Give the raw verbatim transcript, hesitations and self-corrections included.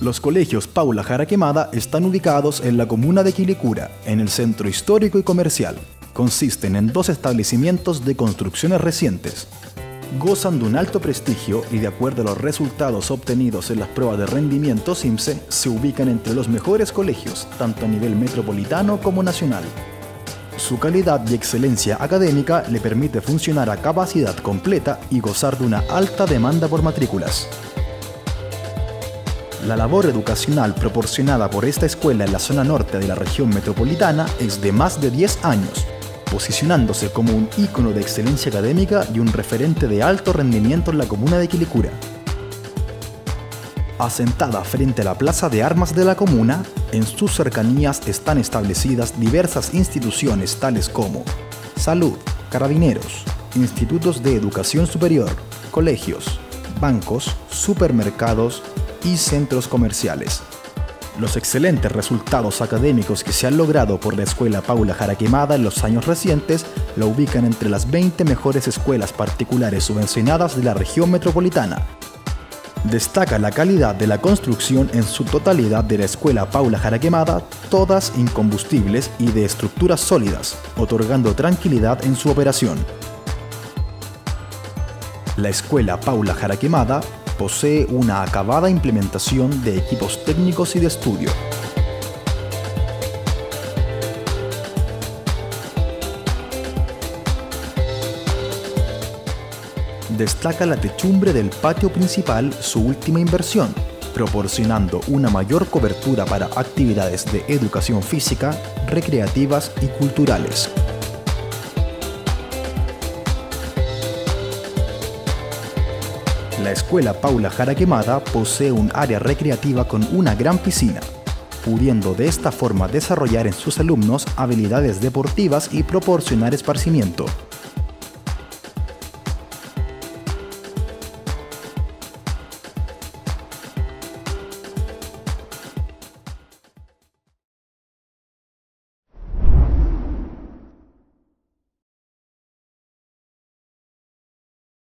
Los colegios Paula Jara Quemada están ubicados en la comuna de Quilicura, en el centro histórico y comercial. Consisten en dos establecimientos de construcciones recientes. Gozan de un alto prestigio y, de acuerdo a los resultados obtenidos en las pruebas de rendimiento SIMSE, se ubican entre los mejores colegios, tanto a nivel metropolitano como nacional. Su calidad y excelencia académica le permite funcionar a capacidad completa y gozar de una alta demanda por matrículas. La labor educacional proporcionada por esta escuela en la zona norte de la región metropolitana es de más de diez años, posicionándose como un ícono de excelencia académica y un referente de alto rendimiento en la comuna de Quilicura. Asentada frente a la plaza de armas de la comuna, en sus cercanías están establecidas diversas instituciones tales como salud, carabineros, institutos de educación superior, colegios, bancos, supermercados y centros comerciales. Los excelentes resultados académicos que se han logrado por la Escuela Paula Jara Quemada en los años recientes la ubican entre las veinte mejores escuelas particulares subvencionadas de la región metropolitana. Destaca la calidad de la construcción en su totalidad de la Escuela Paula Jara Quemada, todas incombustibles y de estructuras sólidas, otorgando tranquilidad en su operación. La Escuela Paula Jara Quemada posee una acabada implementación de equipos técnicos y de estudio. Destaca la techumbre del patio principal, su última inversión, proporcionando una mayor cobertura para actividades de educación física, recreativas y culturales. La Escuela Paula Jara Quemada posee un área recreativa con una gran piscina, pudiendo de esta forma desarrollar en sus alumnos habilidades deportivas y proporcionar esparcimiento.